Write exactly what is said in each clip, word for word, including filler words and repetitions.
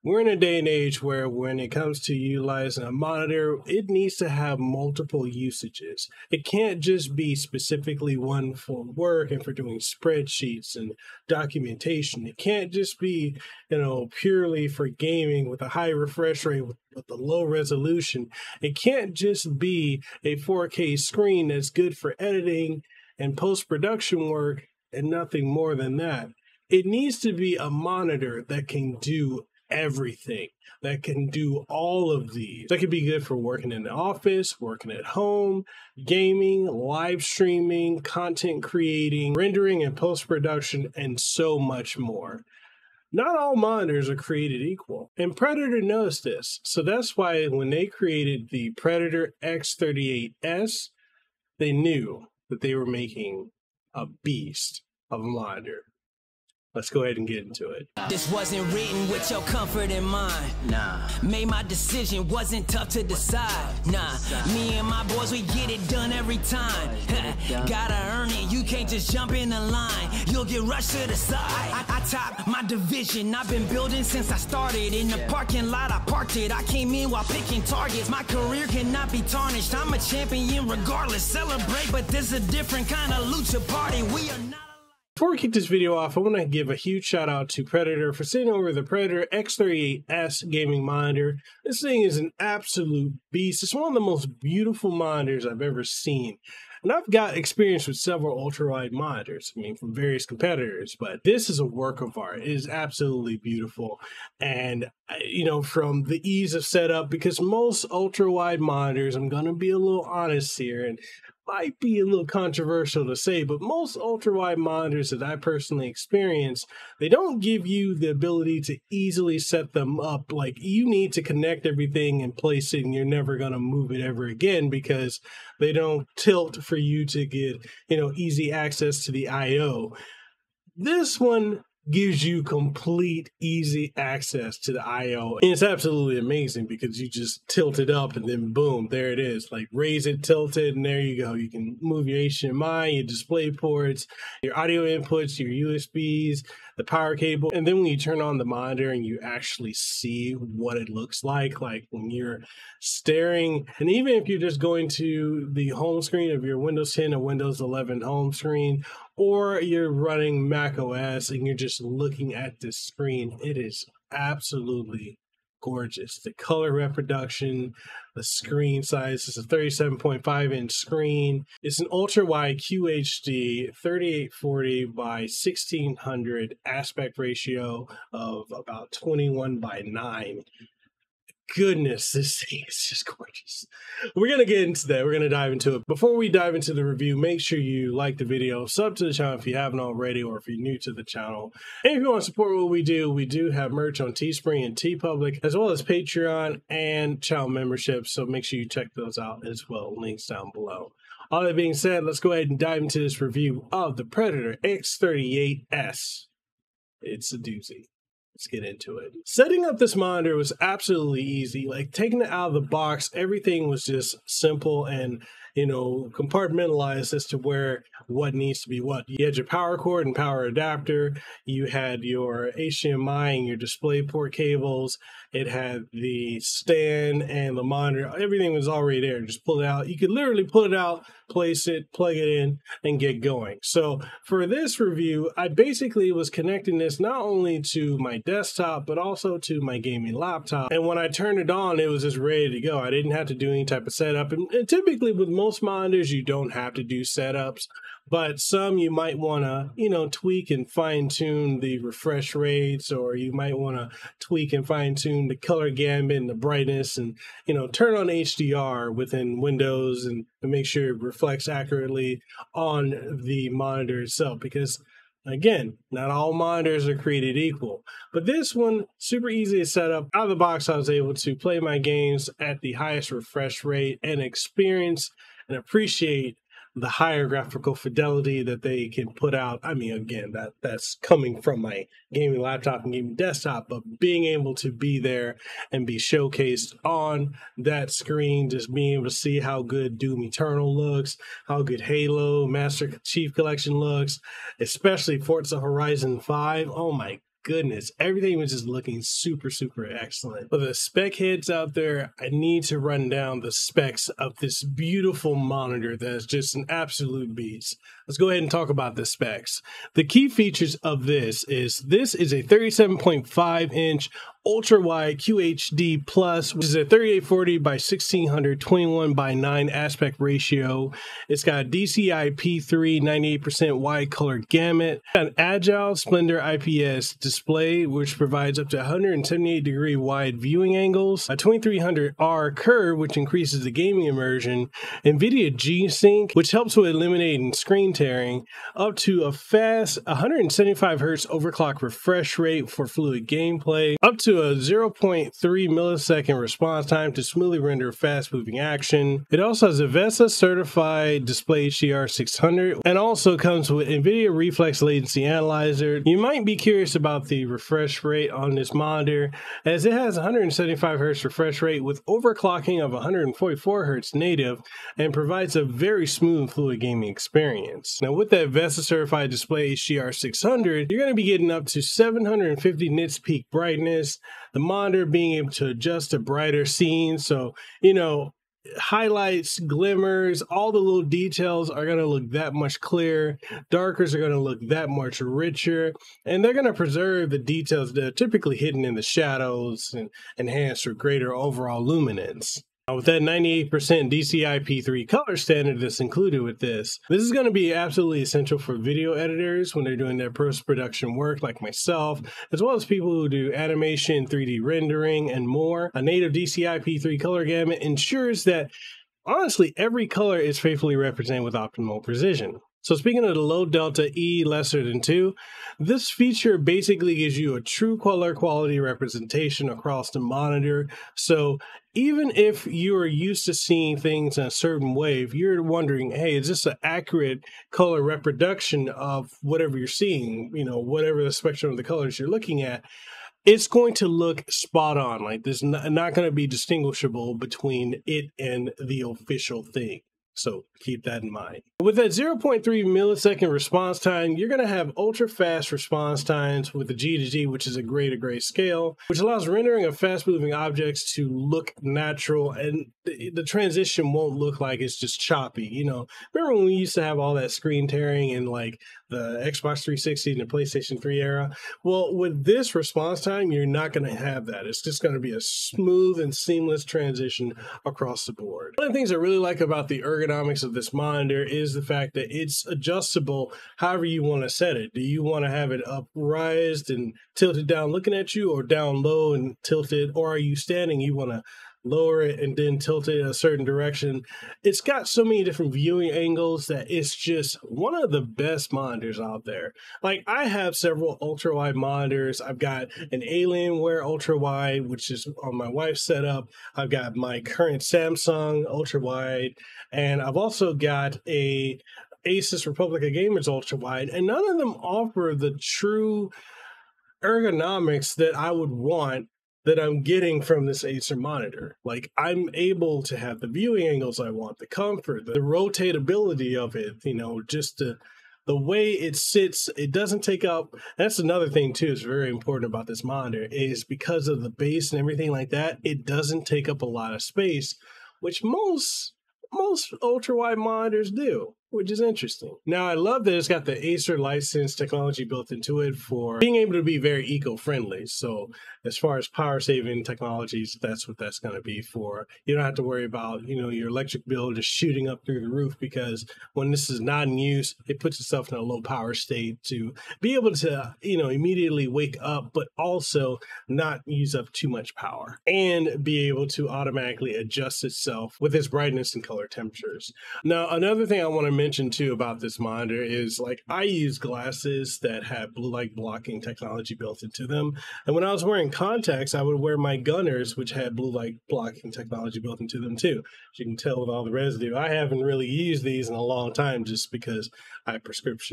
We're in a day and age where when it comes to utilizing a monitor, it needs to have multiple usages. It can't just be specifically one for work and for doing spreadsheets and documentation. It can't just be, you know, purely for gaming with a high refresh rate with, with a low resolution. It can't just be a four K screen that's good for editing and post-production work and nothing more than that. It needs to be a monitor that can do everything, that can do all of these. That could be good for working in the office, working at home, gaming, live streaming, content creating, rendering and post-production, and so much more. Not all monitors are created equal, and Predator knows this. So that's why when they created the Predator X thirty-eight S, they knew that they were making a beast of a monitor. Let's go ahead and get into it. This wasn't written with your comfort in mind. Nah. Made my decision, wasn't tough to decide. Nah. Me and my boys, we get it done every time. Gotta earn it, you can't just jump in the line. You'll get rushed to the side. I, I top my division, I've been building since I started. In the parking lot, I parked it. I came in while picking targets. My career cannot be tarnished. I'm a champion regardless. Celebrate, but this is a different kind of lucha party. We are not. Before we kick this video off, I want to give a huge shout out to Predator for sending over the Predator X thirty-eight S gaming monitor. This thing is an absolute beast. It's one of the most beautiful monitors I've ever seen. And I've got experience with several ultra-wide monitors, I mean, from various competitors, but this is a work of art. It is absolutely beautiful. And, you know, from the ease of setup, because most ultra-wide monitors, I'm going to be a little honest here, and might be a little controversial to say, but most ultra-wide monitors that I personally experience, they don't give you the ability to easily set them up. Like, you need to connect everything and place it, and you're never going to move it ever again because they don't tilt for you to get, you know, easy access to the I O. This one gives you complete easy access to the I O. And it's absolutely amazing because you just tilt it up and then boom, there it is. Like raise it, tilt it, and there you go. You can move your H D M I, your display ports, your audio inputs, your U S Bs, the power cable. And then when you turn on the monitor and you actually see what it looks like, like when you're staring, and even if you're just going to the home screen of your Windows ten or Windows eleven home screen, or you're running Mac O S and you're just looking at this screen, it is absolutely gorgeous. The color reproduction, the screen size is a thirty-seven point five inch screen. It's an ultra wide Q H D thirty-eight forty by sixteen hundred aspect ratio of about twenty-one by nine. Goodness, this thing is just gorgeous. We're going to get into that. We're going to dive into it. Before we dive into the review, make sure you like the video, sub to the channel if you haven't already, or if you're new to the channel. And if you want to support what we do, we do have merch on Teespring and TeePublic, as well as Patreon and channel memberships. So make sure you check those out as well. Links down below. All that being said, let's go ahead and dive into this review of the Predator X thirty-eight S. It's a doozy. Let's get into it. Setting up this monitor was absolutely easy. Like taking it out of the box, everything was just simple and, you know, compartmentalized as to where what needs to be what. You had your power cord and power adapter. You had your H D M I and your display port cables. It had the stand and the monitor. Everything was already there. Just pull it out. You could literally pull it out, place it, plug it in, and get going. So for this review, I basically was connecting this not only to my desktop, but also to my gaming laptop. And when I turned it on, it was just ready to go. I didn't have to do any type of setup. And, and typically with most monitors, you don't have to do setups. But some you might want to, you know, tweak and fine tune the refresh rates, or you might want to tweak and fine tune the color gamut and the brightness, and, you know, turn on H D R within Windows and, and make sure it reflects accurately on the monitor itself. Because again, not all monitors are created equal, but this one, super easy to set up. Out of the box, I was able to play my games at the highest refresh rate and experience and appreciate the higher graphical fidelity that they can put out. I mean, again, that that's coming from my gaming laptop and gaming desktop, but being able to be there and be showcased on that screen, just being able to see how good Doom Eternal looks, how good Halo Master Chief Collection looks, especially Forza Horizon five. Oh my goodness, everything was just looking super, super excellent. For the spec heads out there, I need to run down the specs of this beautiful monitor that's just an absolute beast. Let's go ahead and talk about the specs. The key features of this is this is a thirty-seven point five inch ultra wide Q H D plus, which is a thirty-eight forty by sixteen twenty-one by nine aspect ratio. It's got a D C I P three ninety-eight percent wide color gamut, an agile Splendor I P S display, which provides up to one hundred seventy-eight degree wide viewing angles, a twenty-three hundred R curve, which increases the gaming immersion, NVIDIA G-Sync, which helps with eliminating screen tearing, up to a fast one hundred seventy-five hertz overclock refresh rate for fluid gameplay, up to a zero point three millisecond response time to smoothly render fast-moving action. It also has a VESA certified display H D R six hundred and also comes with NVIDIA Reflex Latency Analyzer. You might be curious about the refresh rate on this monitor, as it has one hundred seventy-five hertz refresh rate with overclocking of one hundred forty-four hertz native and provides a very smooth fluid gaming experience. Now with that VESA certified display H D R six hundred, you're going to be getting up to seven hundred fifty nits peak brightness, the monitor being able to adjust to brighter scenes. So, you know, highlights, glimmers, all the little details are going to look that much clearer. Darkers are going to look that much richer, and they're going to preserve the details that are typically hidden in the shadows and enhance for greater overall luminance. Now, with that ninety-eight percent D C I P three color standard that's included with this, this is going to be absolutely essential for video editors when they're doing their post-production work like myself, as well as people who do animation, three D rendering, and more. A native D C I P three color gamut ensures that, honestly, every color is faithfully represented with optimal precision. So speaking of the low delta E lesser than two, this feature basically gives you a true color quality representation across the monitor. So even if you're used to seeing things in a certain way, if you're wondering, hey, is this an accurate color reproduction of whatever you're seeing, you know, whatever the spectrum of the colors you're looking at, it's going to look spot on. Like, there's not, not going to be distinguishable between it and the official thing. So keep that in mind. With that zero point three millisecond response time, you're going to have ultra fast response times with the G to G, which is a gray to gray scale, which allows rendering of fast moving objects to look natural, and the transition won't look like it's just choppy. You know, remember when we used to have all that screen tearing in like the Xbox three sixty and the PlayStation three era? Well, with this response time, you're not going to have that. It's just going to be a smooth and seamless transition across the board. One of the things I really like about the ergonomics of this monitor is the fact that it's adjustable however you want to set it. Do you want to have it upraised and tilted down looking at you, or down low and tilted, or are you standing, you want to lower it and then tilt it in a certain direction? It's got so many different viewing angles that it's just one of the best monitors out there. Like, I have several ultra wide monitors. I've got an Alienware ultra wide, which is on my wife's setup. I've got my current Samsung ultra wide, and I've also got a Asus Republic of Gamers ultra wide, and none of them offer the true ergonomics that I would want that I'm getting from this Acer monitor. Like, I'm able to have the viewing angles I want, the comfort, the rotatability of it, you know, just the, the way it sits. It doesn't take up, that's another thing too, is very important about this monitor, is because of the base and everything like that, it doesn't take up a lot of space, which most most ultra wide monitors do, which is interesting. Now, I love that it's got the Acer licensed technology built into it for being able to be very eco-friendly. So as far as power saving technologies, that's what that's going to be for. You don't have to worry about, you know, your electric bill just shooting up through the roof, because when this is not in use, it puts itself in a low power state to be able to, you know, immediately wake up, but also not use up too much power, and be able to automatically adjust itself with its brightness and color temperatures. Now, another thing I want to mention too about this monitor is, like, I use glasses that have blue light blocking technology built into them, and when I was wearing contacts, I would wear my Gunners, which had blue light blocking technology built into them too. As you can tell with all the residue, I haven't really used these in a long time, just because I have prescription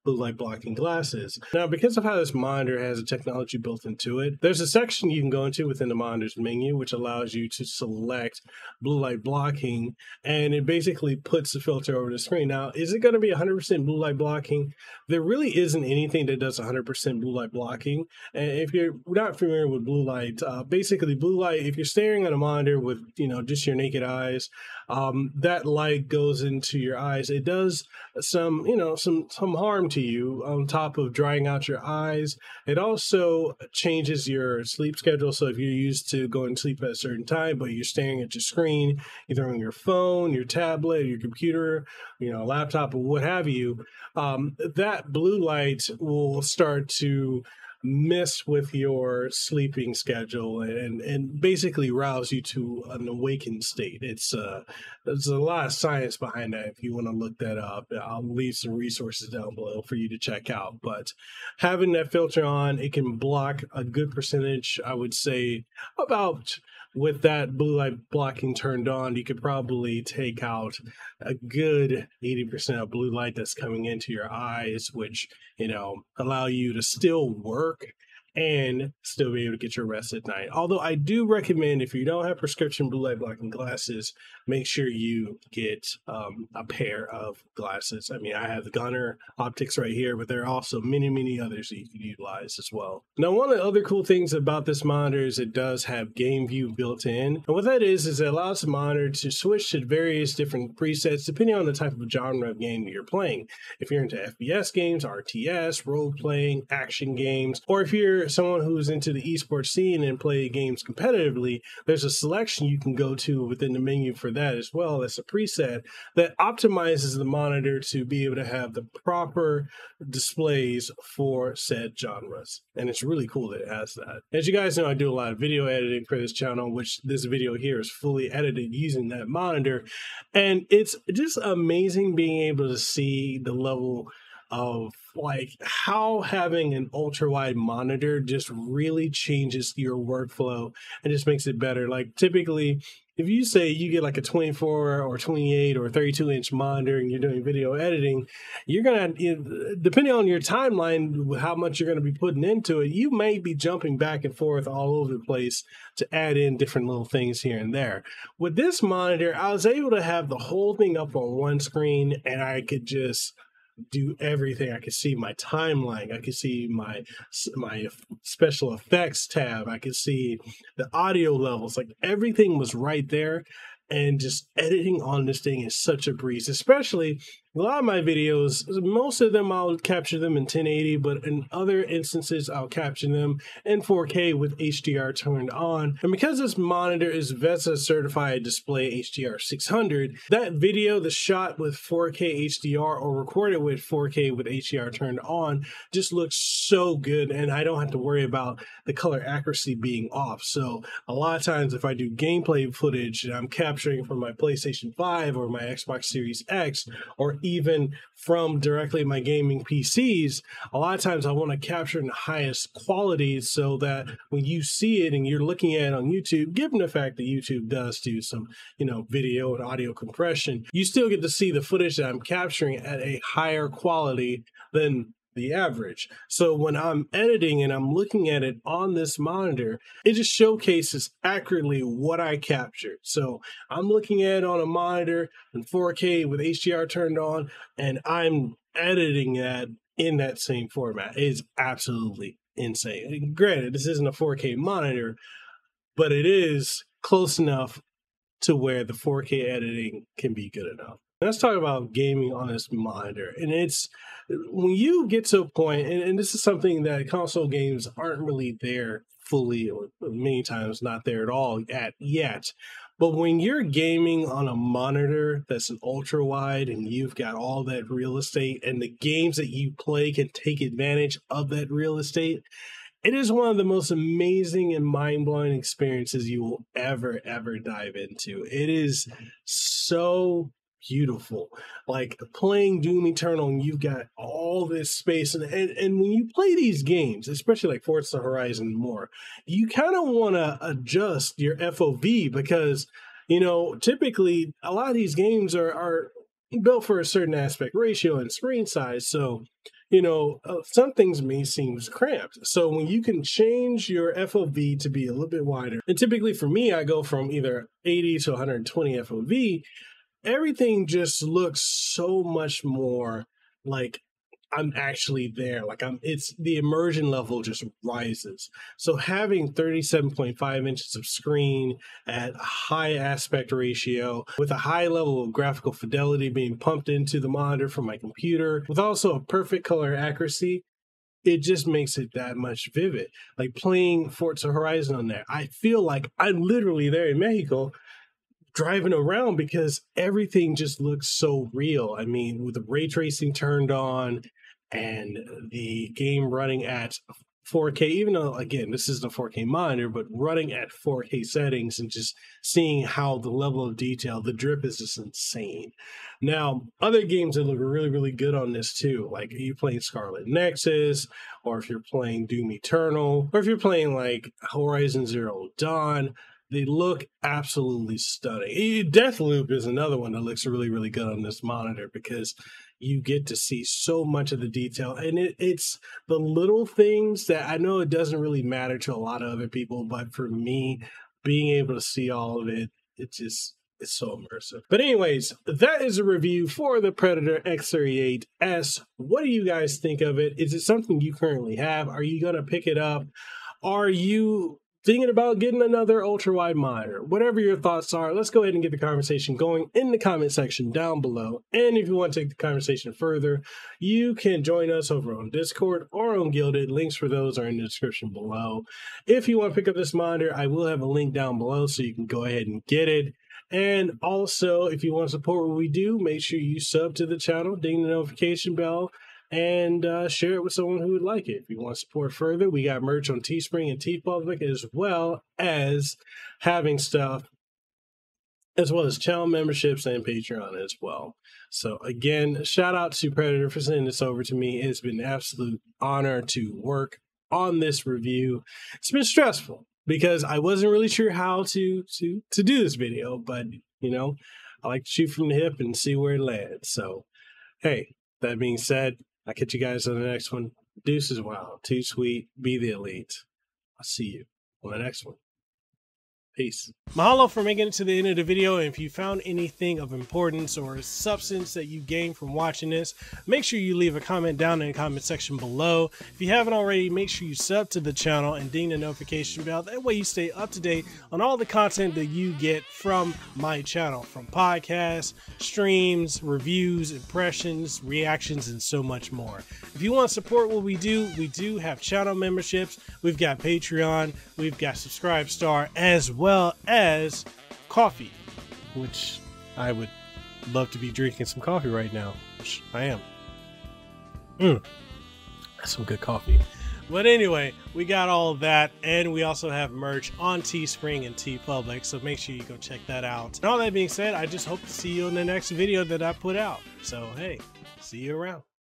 blue light blocking glasses. Now, because of how this monitor has a technology built into it, there's a section you can go into within the monitor's menu, which allows you to select blue light blocking, and it basically puts the filter over the screen. Now, is it going to be one hundred percent blue light blocking? There really isn't anything that does one hundred percent blue light blocking. And if you're not familiar with blue light, uh, basically blue light, if you're staring at a monitor with, you know, just your naked eyes, um, that light goes into your eyes. It does some, you know, some, some harm to you on top of drying out your eyes. It also changes your sleep schedule. So if you're used to going to sleep at a certain time, but you're staring at your screen, either on your phone, your tablet, your computer, you know, laptop, or what have you, um, that blue light will start to mess with your sleeping schedule and and basically rouse you to an awakened state. It's uh there's a lot of science behind that. If you want to look that up, I'll leave some resources down below for you to check out. But having that filter on, it can block a good percentage. I would say about, with that blue light blocking turned on, you could probably take out a good eighty percent of blue light that's coming into your eyes, which, you know, allow you to still work and still be able to get your rest at night. Although I do recommend, if you don't have prescription blue light blocking glasses, make sure you get um, a pair of glasses. I mean, I have the Gunnar optics right here, but there are also many, many others that you can utilize as well. Now, one of the other cool things about this monitor is it does have Game View built in. And what that is, is it allows the monitor to switch to various different presets depending on the type of genre of game that you're playing. If you're into F P S games, R T S, role-playing, action games, or if you're someone who's into the esports scene and play games competitively, there's a selection you can go to within the menu for that as well. That's a preset that optimizes the monitor to be able to have the proper displays for said genres. And it's really cool that it has that. As you guys know, I do a lot of video editing for this channel, which this video here is fully edited using that monitor. And it's just amazing being able to see the level of like how having an ultra wide monitor just really changes your workflow and just makes it better. Like typically, if you say you get like a twenty-four or twenty-eight or thirty-two inch monitor and you're doing video editing, you're going to, depending on your timeline, how much you're going to be putting into it, you may be jumping back and forth all over the place to add in different little things here and there. With this monitor, I was able to have the whole thing up on one screen and I could just do everything. I could see my timeline. I could see my my special effects tab. I could see the audio levels. Like everything was right there. And just editing on this thing is such a breeze, especially a lot of my videos, most of them I'll capture them in ten eighty, but in other instances I'll capture them in four K with H D R turned on. And because this monitor is VESA certified display H D R six hundred, that video that's shot with four K H D R or recorded with four K with H D R turned on just looks so good, and I don't have to worry about the color accuracy being off. So a lot of times if I do gameplay footage and I'm capturing from my PlayStation five or my Xbox Series X, or even from directly my gaming P Cs, a lot of times I want to capture in the highest quality so that when you see it and you're looking at it on YouTube, given the fact that YouTube does do some, you know, video and audio compression, you still get to see the footage that I'm capturing at a higher quality than the average. So when I'm editing and I'm looking at it on this monitor, it just showcases accurately what I captured. So I'm looking at it on a monitor in four K with H D R turned on, and I'm editing that in that same format. It's absolutely insane. And granted, this isn't a four K monitor, but it is close enough to where the four K editing can be good enough. Let's talk about gaming on this monitor. And it's when you get to a point, and, and this is something that console games aren't really there fully, or many times not there at all at yet. But when you're gaming on a monitor that's an ultra wide and you've got all that real estate and the games that you play can take advantage of that real estate, it is one of the most amazing and mind-blowing experiences you will ever, ever dive into. It is so beautiful. Like playing Doom Eternal and you've got all this space, and, and, and when you play these games, especially like Forza Horizon and more, you kind of want to adjust your F O V because, you know, typically a lot of these games are, are built for a certain aspect ratio and screen size. So you know, uh, some things may seem cramped. So when you can change your F O V to be a little bit wider, and typically for me, I go from either eighty to one hundred twenty F O V, everything just looks so much more like I'm actually there. Like I'm, it's the immersion level just rises. So having thirty-seven point five inches of screen at a high aspect ratio with a high level of graphical fidelity being pumped into the monitor from my computer with also a perfect color accuracy, it just makes it that much vivid. Like playing Forza Horizon on there, I feel like I'm literally there in Mexico driving around because everything just looks so real. I mean, with the ray tracing turned on and the game running at four K, even though, again, this isn't a four K monitor, but running at four K settings and just seeing how the level of detail, the drip is just insane. Now, other games that look really, really good on this too, like are you playing Scarlet Nexus, or if you're playing Doom Eternal, or if you're playing like Horizon Zero Dawn, they look absolutely stunning. Deathloop is another one that looks really, really good on this monitor because you get to see so much of the detail. And it, it's the little things that I know it doesn't really matter to a lot of other people, but for me, being able to see all of it, it just, it's so immersive. But anyways, that is a review for the Predator X thirty-eight S. What do you guys think of it? Is it something you currently have? Are you going to pick it up? Are you thinking about getting another ultra-wide monitor? Whatever your thoughts are, let's go ahead and get the conversation going in the comment section down below. And if you want to take the conversation further, you can join us over on Discord or on Guilded. Links for those are in the description below. If you want to pick up this monitor, I will have a link down below so you can go ahead and get it. And also, if you want to support what we do, make sure you sub to the channel, ding the notification bell, and uh, share it with someone who would like it. If you want to support further, we got merch on Teespring and TeePublic, as well as having stuff, as well as channel memberships and Patreon as well. So again, shout out to Predator for sending this over to me. It's been an absolute honor to work on this review. It's been stressful because I wasn't really sure how to to to do this video, but you know, I like to shoot from the hip and see where it lands. So hey, that being said, I'll catch you guys on the next one. Deuce is wild, too sweet, be the elite. I'll see you on the next one. Peace. Mahalo for making it to the end of the video. And if you found anything of importance or substance that you gained from watching this, make sure you leave a comment down in the comment section below. If you haven't already, make sure you sub to the channel and ding the notification bell. That way you stay up to date on all the content that you get from my channel, from podcasts, streams, reviews, impressions, reactions, and so much more. If you want to support what we do, we do have channel memberships. We've got Patreon, we've got Subscribestar, as well well as coffee, which I would love to be drinking some coffee right now, which I am. Mm, that's some good coffee. But anyway, we got all of that, and we also have merch on Teespring and TeePublic, so make sure you go check that out. And all that being said, I just hope to see you in the next video that I put out. So hey, see you around.